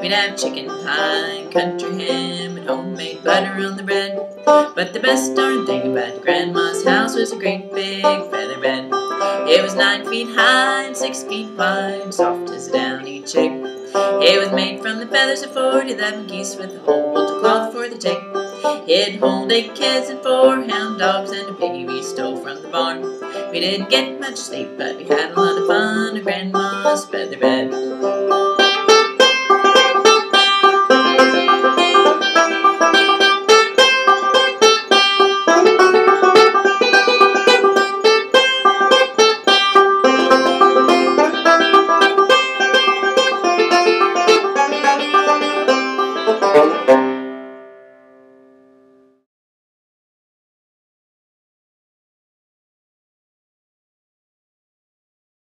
We'd have chicken pie, country ham, and homemade butter on the bread. But the best darn thing about Grandma's house was a great big feather bed. It was 9 feet high and 6 feet wide, soft as a downy chick. It was made from the feathers of 47 geese with a hole to cloth for the tick. It'd hold 8 kids and 4 hound dogs and a piggy we stole from the barn. We didn't get much sleep, but we had a lot of fun at Grandma's feather bed.